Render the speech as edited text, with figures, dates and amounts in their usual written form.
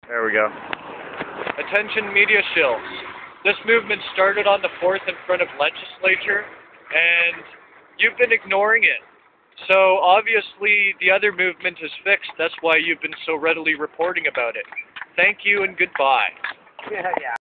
There we go. Attention media shills. This movement started on the 4th in front of legislature, and you've been ignoring it. So obviously the other movement is fixed. That's why you've been so readily reporting about it. Thank you and goodbye. Yeah.